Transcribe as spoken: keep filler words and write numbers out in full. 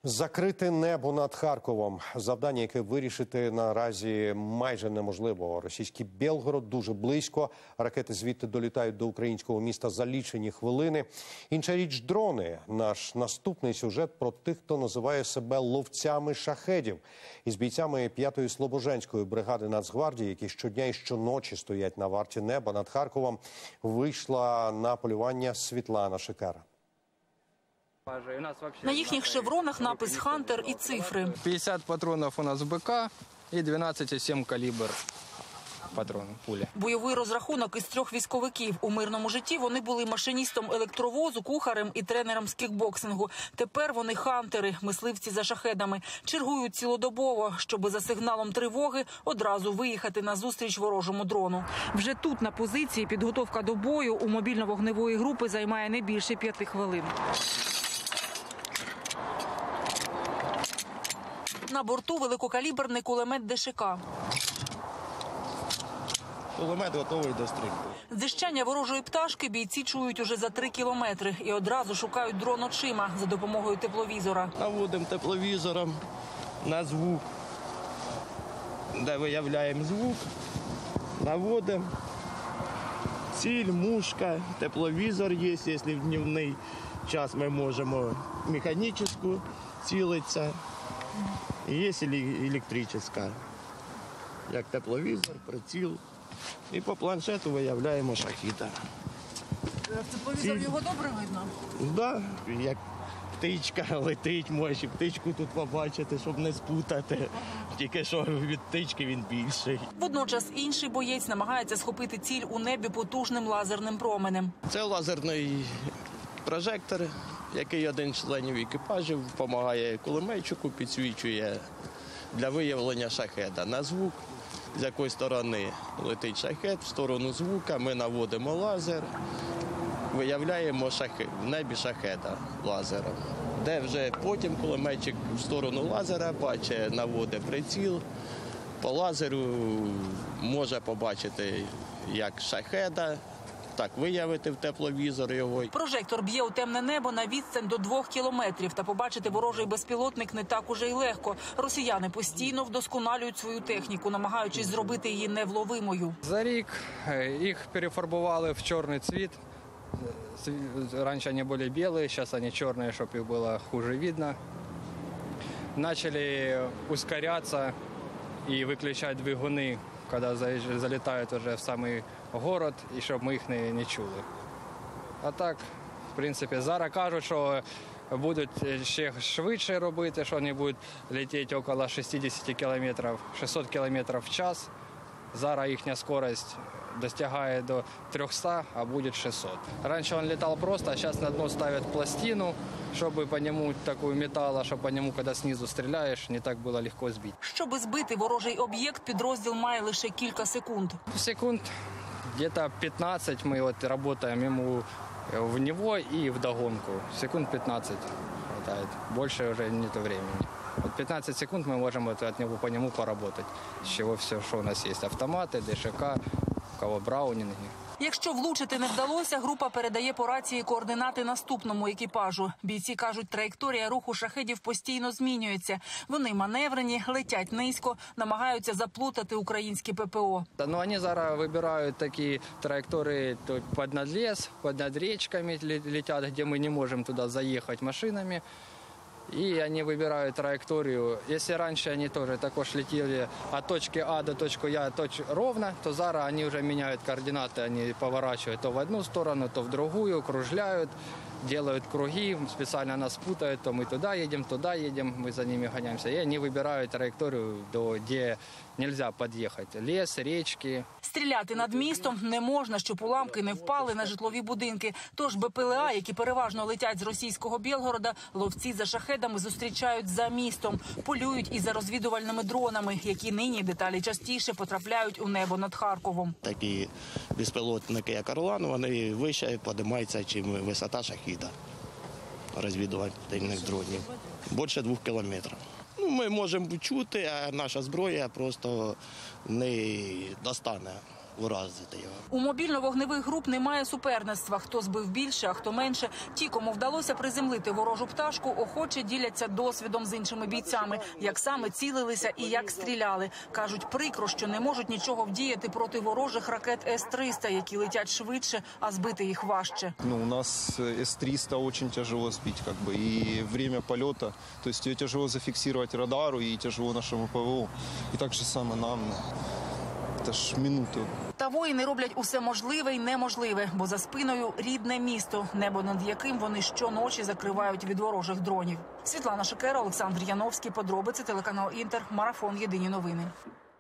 Закрити небо над Харковом – завдання, яке вирішити наразі майже неможливо. Російський Білгород дуже близько. Ракети звідти долітають до українського міста за лічені хвилини. Інша річ – дрони. Наш наступний сюжет про тих, хто називає себе ловцями шахедів. Із бійцями п'ятої Слобожанської бригади Нацгвардії, які щодня і щоночі стоять на варті неба над Харковом, вийшла на полювання Світлана Шикара. На їхніх шевронах напис «Хантер» і цифри. п'ятдесят патронів у нас в БК і дванадцять цілих сім калібр патронів, пулі. Бойовий розрахунок із трьох військовиків. У мирному житті вони були машиністом електровозу, кухарем і тренером з кікбоксингу. Тепер вони хантери, мисливці за шахедами. Чергують цілодобово, щоби за сигналом тривоги одразу виїхати на зустріч ворожому дрону. Вже тут, на позиції, підготовка до бою у мобільно-вогневої групи займає не більше п'яти хвилин. На борту великокаліберний кулемет ДШК. Кулемет готовий до стрільби. Дзищання ворожої пташки бійці чують уже за три кілометри і одразу шукають дрон очима за допомогою тепловізора. Наводимо тепловізором на звук, де виявляємо звук, наводимо. Ціль, мушка, тепловізор є, якщо в дневний час ми можемо механічну цілитися. Є електрична, як тепловізор, приціл. І по планшету виявляємо шахіда. В тепловізор його добре видно? Так, да, як птичка летить, можеш і птичку тут побачити, щоб не спутати. Тільки що від птички він більший. Водночас інший боєць намагається схопити ціль у небі потужним лазерним променем. Це лазерний прожектор, який один з членів екіпажу допомагає кулеметчику, підсвічує для виявлення шахеда на звук. З якої сторони летить шахед, в сторону звука ми наводимо лазер, виявляємо шахед, в небі шахеда лазером. Де вже потім кулеметчик в сторону лазера бачить, наводить приціл, по лазеру може побачити як шахеда, так виявити в тепловізор його. Прожектор б'є у темне небо на відстань до двох кілометрів. Та побачити ворожий безпілотник не так уже й легко. Росіяни постійно вдосконалюють свою техніку, намагаючись зробити її невловимою. За рік їх перефарбували в чорний цвіт. Раніше вони були білі, зараз вони чорні, щоб їх було хуже видно. Почали ускорятися і виключати двигуни, коли залітають вже в самий город, і щоб ми їх не, не чули. А так, в принципі, зараз кажуть, що будуть ще швидше робити, що вони будуть летіти около шістдесят кілометрів, шістсот кілометрів в час. Зараз їхня швидкість достигає до трьохсот, а буде шістсот. Раніше він літав просто, а зараз на дно ставлять пластину, щоб по ньому таку металу, щоб по ньому, коли знизу стріляєш, не так було легко збити. Щоби збити ворожий об'єкт, підрозділ має лише кілька секунд. Секунд где-то пятнадцать мы вот работаем ему в него и вдогонку. Секунд пятнадцать хватает. Больше уже нет времени. Вот пятнадцать секунд мы можем вот от него по нему поработать. С чего все, что у нас есть. Автоматы, ДШК, у кого браунинги. Якщо влучити не вдалося, група передає по рації координати наступному екіпажу. Бійці кажуть, траєкторія руху шахедів постійно змінюється. Вони маневрені, летять низько, намагаються заплутати українські ППО. Ну, вони зараз вибирають такі траєкторії під надліз, під над річками летять, де ми не можемо туди заїхати машинами. И они выбирают траекторию. Если раньше они тоже також летели от точки А до точки Я точ ровно, то зараз они уже меняют координаты, они поворачивают то в одну сторону, то в другую, кружляют, делают круги, специально нас путают, то мы туда едем, туда едем, мы за ними гоняемся. И они выбирают траекторию, до, где нельзя подъехать. Лес, речки. Стріляти над містом не можна, щоб уламки не впали на житлові будинки. Тож БПЛА, які переважно летять з російського Білгорода, ловці за шахедами зустрічають за містом. Полюють і за розвідувальними дронами, які нині деталі частіше потрапляють у небо над Харковом. Такі безпілотники, як «Орлан», вони вище піднімаються, ніж висота шахіда розвідувальних дронів. Більше двох кілометрів. Ну, ми можемо чути, а наша зброя просто не достане уразити його. У мобільно-вогневих груп немає суперництва. Хто збив більше, а хто менше. Ті, кому вдалося приземлити ворожу пташку, охоче діляться досвідом з іншими бійцями. Як саме цілилися і як стріляли. Кажуть, прикро, що не можуть нічого вдіяти проти ворожих ракет С триста, які летять швидше, а збити їх важче. Ну, у нас С триста очень тяжело сбить, как бы, и время полета, то есть ее тяжело зафиксировать радару и тяжело нашему ПВО. И так же самое нам, это ж минуты. Та воїни роблять усе можливе і неможливе, бо за спиною рідне місто, небо над яким вони щоночі закривають від ворожих дронів. Світлана Шикера, Олександр Яновський, подробиці, телеканал Інтер, марафон «Єдині новини».